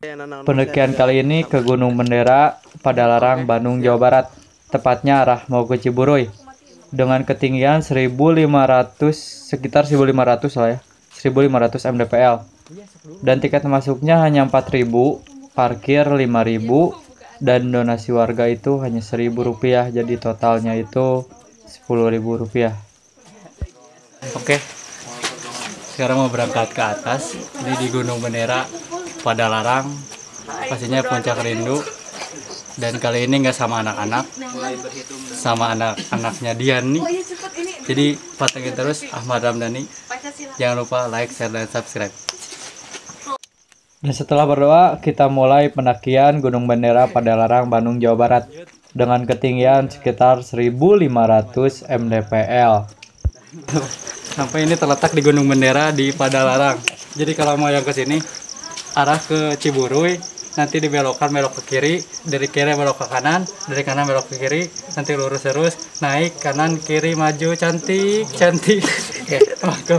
Pendakian kali ini ke Gunung Bendera, Padalarang, Bandung, Jawa Barat. Tepatnya arah mau ke Ciburuy. Dengan ketinggian 1500, sekitar 1500 lah ya. 1500 mdpl. Dan tiket masuknya hanya 4000, parkir 5000, dan donasi warga itu hanya 1000 rupiah. Jadi totalnya itu 10.000 rupiah. Oke, sekarang mau berangkat ke atas. Ini di Gunung Bendera, Padalarang, pastinya puncak rindu. Dan kali ini nggak sama anak-anak, sama anak-anaknya Dian nih. Jadi pantengin terus Ahmad Ramdhani. Jangan lupa like, share, dan subscribe. Dan setelah berdoa, kita mulai pendakian Gunung Bendera Padalarang, Bandung, Jawa Barat dengan ketinggian sekitar 1500 mdpl. Sampai ini terletak di Gunung Bendera di Padalarang. Jadi kalau mau yang ke sini, arah ke Ciburuy, nanti dibelokkan, belok ke kiri, dari kiri belok ke kanan, dari kanan belok ke kiri, nanti lurus terus, naik kanan kiri maju, cantik cantik. Oke,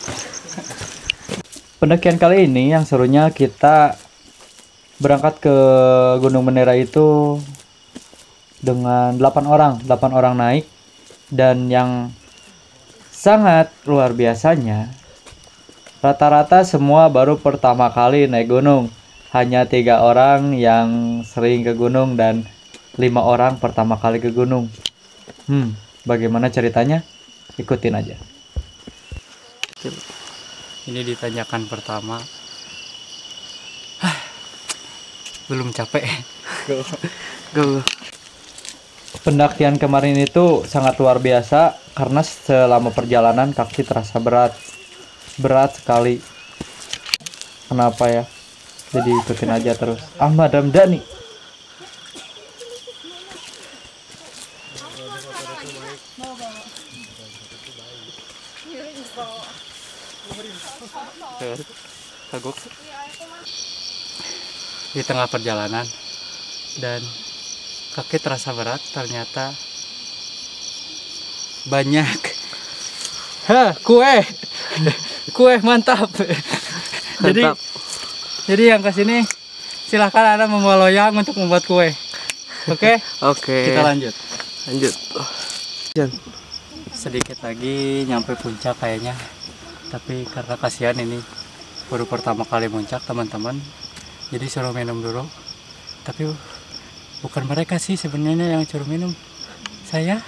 pendakian kali ini yang serunya kita berangkat ke Gunung Bendera itu dengan 8 orang naik. Dan yang sangat luar biasanya, rata-rata semua baru pertama kali naik gunung. Hanya 3 orang yang sering ke gunung dan 5 orang pertama kali ke gunung. Bagaimana ceritanya? Ikutin aja. Ini ditanyakan pertama. Belum capek. Go. Pendakian kemarin itu sangat luar biasa karena selama perjalanan kaki terasa berat sekali. Kenapa ya? Jadi ikutin aja terus Ahmad Ramdhani. Kagok di tengah perjalanan dan kaki terasa berat, ternyata banyak kue mantap. Jadi yang kesini silahkan Anda membawa loyang untuk membuat kue. Oke? Kita lanjut. Sedikit lagi nyampe puncak kayaknya. Tapi karena kasihan ini baru pertama kali muncak teman-teman, jadi suruh minum dulu. Tapi bukan mereka sih sebenarnya yang suruh minum, saya.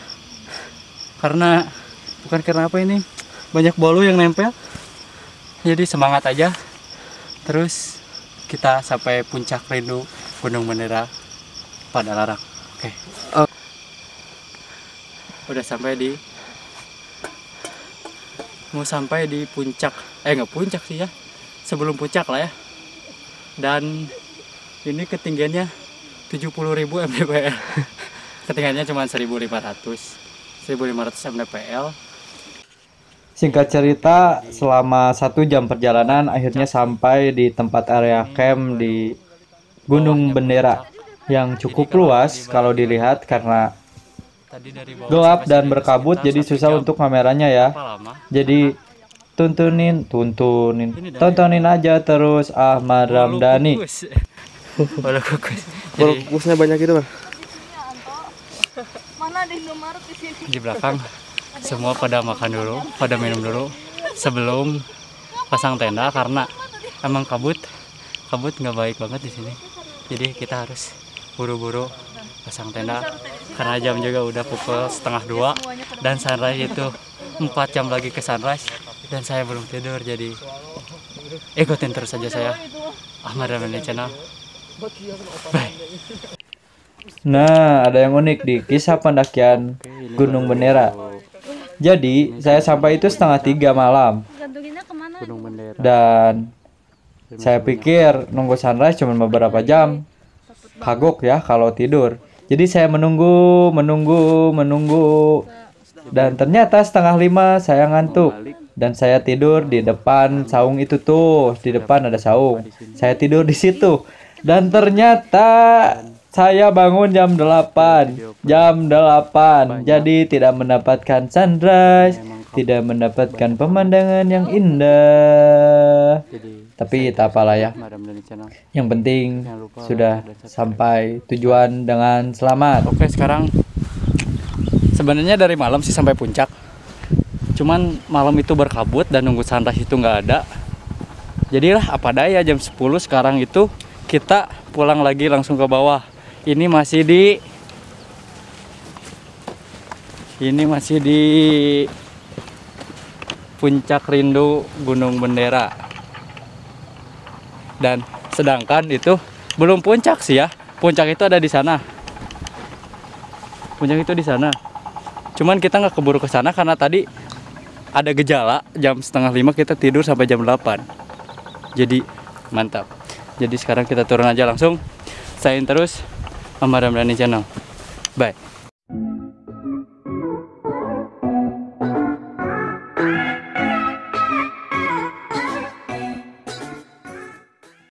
Bukan karena apa ini, banyak bolu yang nempel. Jadi semangat aja. Terus kita sampai puncak rindu Gunung Bendera Padalarang. Oke. Udah mau sampai di puncak. Nggak puncak sih ya. Sebelum puncak lah ya. Dan ini ketinggiannya 70.000 mdpl. Ketinggiannya cuma 1500 mdpl. Singkat cerita, selama 1 jam perjalanan akhirnya sampai di tempat area camp di Gunung Bendera yang cukup luas kalau dilihat karena gelap dan berkabut, jadi susah untuk kameranya ya. Jadi tontonin aja terus Ahmad Ramdhani. Kukusnya banyak gitu kan? Mana ada Indomaret di sini? Di belakang semua pada makan dulu, pada minum dulu sebelum pasang tenda karena emang kabut nggak baik banget di sini. Jadi kita harus buru-buru pasang tenda karena jam juga udah pukul 1:30 dan sunrise itu 4 jam lagi ke sunrise dan saya belum tidur. Jadi ikutin terus aja saya, Ahmad Ramdhani Channel. Bye. Nah, ada yang unik di kisah pendakian Gunung Bendera. Jadi, saya sampai itu 2:30 malam. Dan saya pikir nunggu sunrise cuma beberapa jam. Kagok ya kalau tidur. Jadi saya menunggu. Dan ternyata 4:30 saya ngantuk. Dan saya tidur di depan saung itu tuh. Di depan ada saung. Saya tidur di situ. Dan ternyata saya bangun jam 8. Jadi tidak mendapatkan. mendapatkan, mendapatkan sunrise, tidak mendapatkan pemandangan yang indah. Jadi Tapi tak apalah ya. Madam Dani Channel. Yang penting Jangan lupa sudah like dan subscribe. sampai tujuan dengan selamat. Oke, sekarang sebenarnya dari malam sih sampai puncak. Cuman malam itu berkabut dan nunggu sunrise itu nggak ada. Jadilah apa daya jam 10 sekarang itu kita pulang lagi langsung ke bawah. Ini masih di Puncak Rindu Gunung Bendera. Dan sedangkan itu belum puncak sih ya. Puncak itu ada di sana. Puncak itu di sana. Cuman kita nggak keburu ke sana karena tadi ada gejala jam setengah 5 kita tidur sampai jam 8. Jadi mantap. Jadi sekarang kita turun aja langsung. Sayin terus Madam Dani Channel. Bye.